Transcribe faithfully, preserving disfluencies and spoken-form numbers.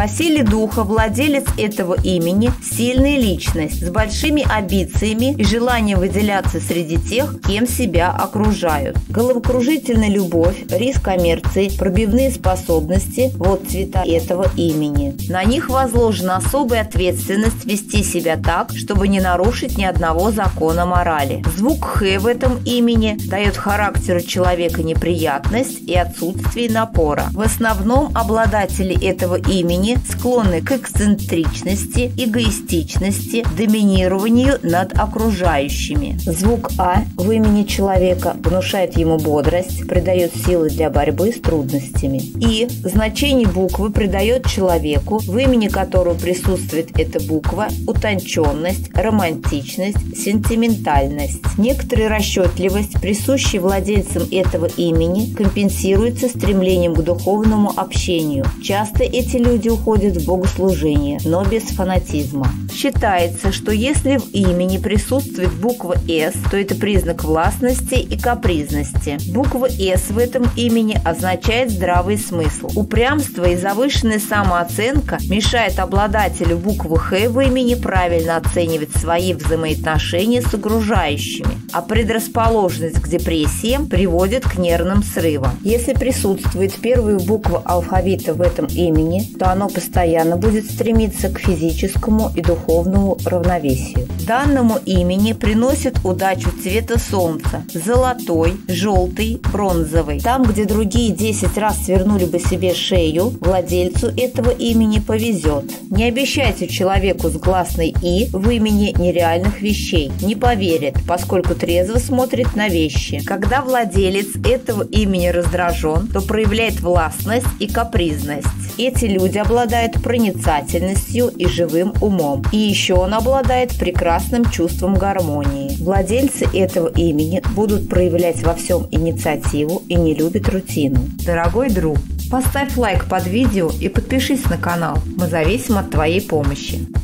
По силе духа владелец этого имени – сильная личность с большими амбициями и желанием выделяться среди тех, кем себя окружают. Головокружительная любовь, риск коммерции, пробивные способности – вот цвета этого имени. На них возложена особая ответственность вести себя так, чтобы не нарушить ни одного закона морали. Звук «х» в этом имени дает характеру человека неприятность и отсутствие напора. В основном обладатели этого имени склонны к эксцентричности, эгоистичности, доминированию над окружающими. Звук «а» в имени человека внушает ему бодрость, придает силы для борьбы с трудностями. И значение буквы придает человеку, в имени которого присутствует эта буква, утонченность, романтичность, сентиментальность. Некоторая расчетливость, присущая владельцам этого имени, компенсируется стремлением к духовному общению. Часто эти люди уходят в богослужение, но без фанатизма. Считается, что если в имени присутствует буква «С», то это признак властности и капризности. Буква «С» в этом имени означает здравый смысл. Упрямство и завышенная самооценка мешает обладателю буквы «Х» в имени правильно оценивать свои взаимоотношения с окружающими, а предрасположенность к депрессиям приводит к нервным срывам. Если присутствует первая буква алфавита в этом имени, то оно постоянно будет стремиться к физическому и духовному равновесию. Данному имени приносит удачу цвета солнца – золотой, желтый, бронзовый. Там, где другие десять раз свернули бы себе шею, владельцу этого имени повезет. Не обещайте человеку с гласной «и» в имени нереальных вещей. Не поверит, поскольку трезво смотрит на вещи. Когда владелец этого имени раздражен, то проявляет властность и капризность. Эти люди обладают проницательностью и живым умом. И еще он обладает прекрасным чувством гармонии. Владельцы этого имени будут проявлять во всем инициативу и не любят рутину. Дорогой друг, поставь лайк под видео и подпишись на канал. Мы зависим от твоей помощи.